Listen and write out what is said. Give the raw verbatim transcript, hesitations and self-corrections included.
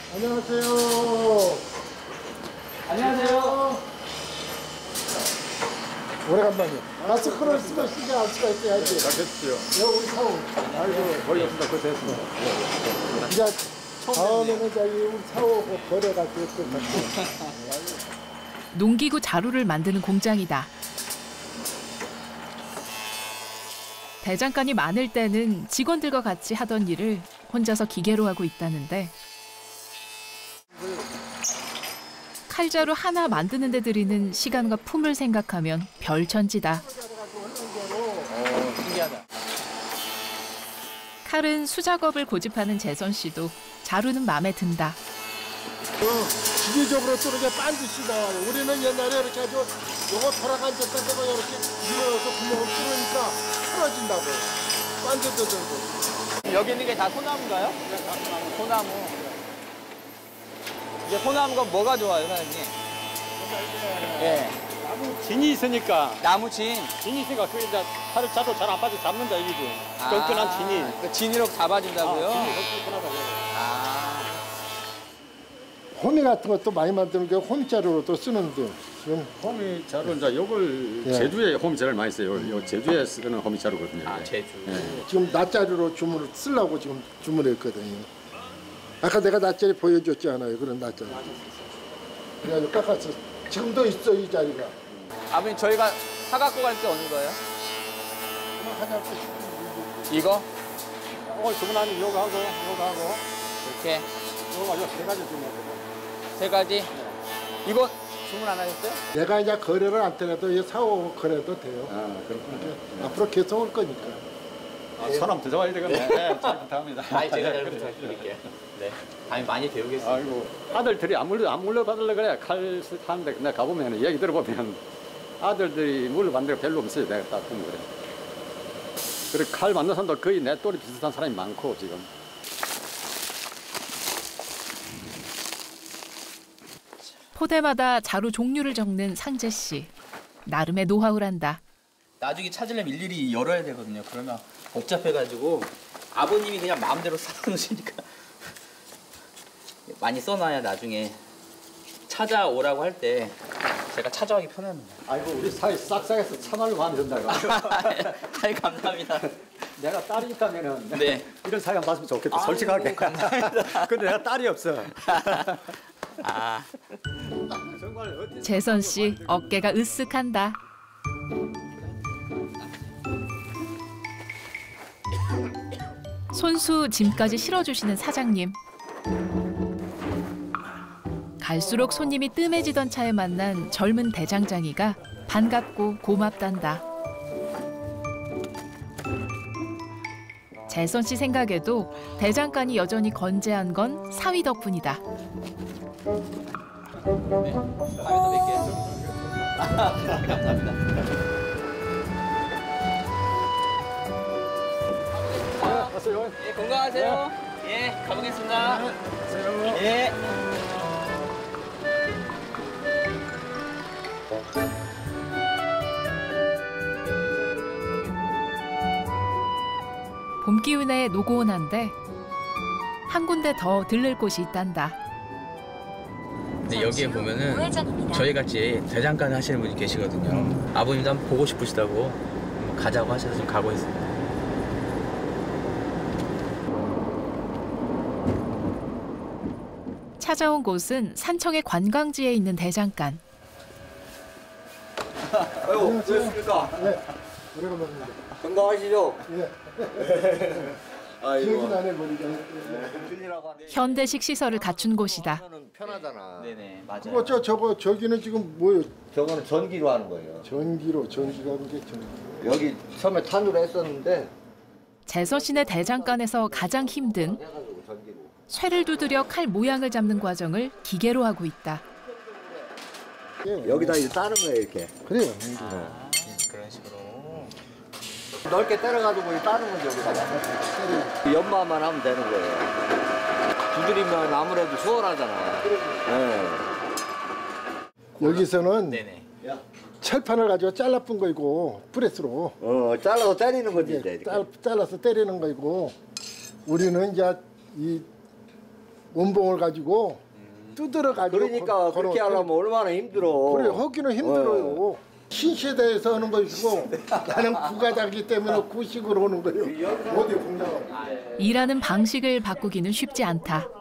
안녕하세요. 안녕하세요. 오래간만이야. 마스크를 쓰고 쓰지 않을 수가 있어야지. 잘 됐죠. 여기 우리 사오. 아이고, 거의 없습니다. 그 됐습니다. 이제 다음에는 저기 우리 사오고 버려가지고 또 같이. 농기구 자루를 만드는 공장이다. 대장간이 많을 때는 직원들과 같이 하던 일을 혼자서 기계로 하고 있다는데 칼자루 하나 만드는 데 들이는 시간과 품을 생각하면 별천지다. 어, 신기하다. 칼은 수작업을 고집하는 재선 씨도 자루는 마음에 든다. 어, 기계적으로 쓰는 게 반드시다. 우리는 옛날에 이렇게 아주 요거 돌아간졌다 때가 이렇게 밀어서 구멍을 뚫으니까 사라진다고. 반듯 뜯은 여기 있는 게 다 소나무인가요? 네, 다 소나무. 소나무. 이제 소나무가 뭐가 좋아요, 사장님? 예. 나무 진이 있으니까. 나무 진. 진이 있으니까 그 이제 살을 자도 잘 안 빠져 잡는다 이거지. 아, 끈끈한 진이. 그 진으로 잡아준다고요? 아, 진이 끈끈하다고. 아. 호미 같은 것도 많이 만드는 게 홈자루로도 쓰는데 지금 호미 자루 이제 요걸 예. 제주에 호미 자루를 많이 써요. 요 제주에 쓰는 호미 자루거든요. 아, 제주. 예. 지금 낫자루로 주문을 쓰려고 지금 주문했거든요. 아까 내가 낫자리 보여줬지 않아요? 그런 낫자리. 그래가지고 깎았어. 지금도 있어 이 자리가. 아버님 저희가 사 갖고 갈 때 어느 거예요? 이거? 어, 주문하는 요거 하고 요거 하고 이렇게 요거 요세 가지 주문하고. 세 가지? 이거 주문 안 하셨어요? 내가 이제 거래를 안 되더라도 이 사오 거래도 돼요. 아, 그렇군요. 앞으로 계속 올 거니까. 아, 사람 더 좋아야 되겠네. 네, 잘 부탁합니다. 아니, 제가 잘 부탁드릴게요. 네. 다음에 많이 배우겠습니다. 아이고, 아들들이 안 물려, 안 물려받으려 그래. 칼 하는데 내가 가보면 얘기 들어보면 아들들이 물려받는 게 별로 없어요. 내가 딱 보면 그래. 그래, 칼 만든 사람도 거의 내 또래 비슷한 사람이 많고, 지금. 포대마다 자루 종류를 적는 상재 씨. 나름의 노하우란다. 나중에 찾으려면 일일이 열어야 되거든요. 그러면 복잡해가지고 아버님이 그냥 마음대로 써놓으시니까 많이 써놔야 나중에 찾아오라고 할 때 제가 찾아가기 편합니다. 아이고, 우리 사이 싹싹해서 참말로 마음에 든다고. 아이, 감사합니다. 내가 딸이 있다면은 네. 이런 사이가 맞으면 좋겠다. 아이고, 솔직하게. 감사합니다. 근데 내가 딸이 없어. 아. 재선 씨 어깨가 으쓱한다. 손수 짐까지 실어주시는 사장님. 갈수록 손님이 뜸해지던 차에 만난 젊은 대장장이가 반갑고 고맙단다. 재선 씨 생각에도 대장간이 여전히 건재한 건 사위 덕분이다. 네. 다음에 또 뵐게요. 감사합니다. 왔어요. 예, 건강하세요. 예, 가보겠습니다. 예. 봄 기운에 노고온한데 한 군데 더 들를 곳이 있단다. 근데 여기에 보면은 저희 같이 대장간 하시는 분이 계시거든요. 아버님도 한번 보고 싶으시다고 가자고 하셔서 지금 가고 있습니다. 찾아온 곳은 산청의 관광지에 있는 대장간. 아이고, 안녕하십니까? 네. 오래간만입니다. 건강하시죠? 예. 아이고. 기억이 나네 머리가. 현대식 시설을 갖춘 곳이다. 편하잖아. 네네, 맞아요. 그거 저 저거 저기는 지금 뭐예요? 저거는 전기로 하는 거예요. 전기로 전기가 그게 전기. 여기 처음에 탄으로 했었는데 재선 씨네 대장간에서 가장 힘든 해가지고 전기로. 쇠를 두드려 칼 모양을 잡는 과정을 기계로 하고 있다. 예. 여기다 이제 따는 거예요, 이렇게. 그래요. 아, 그런 식으로. 넓게 때려가지고 이 따는 거죠, 여기다가. 연마만 하면 되는 거예요. 두드리면 아무래도 수월하잖아. 네. 여기서는 네네. 철판을 가지고 잘라뿐 거이고 프레스로 어, 잘라서 때리는 거지, 이제. 예, 잘, 잘라서 때리는 거이고 우리는 이제 이 원봉을 가지고 뜯으러 가지고 그러니까 그렇게 하려면 얼마나 힘들어. 그래 하기는 힘들어요. 신시대에서 하는 것이고 나는 구가다기 때문에 구식으로 하는 거예요. 어디 공장 일하는 방식을 바꾸기는 쉽지 않다.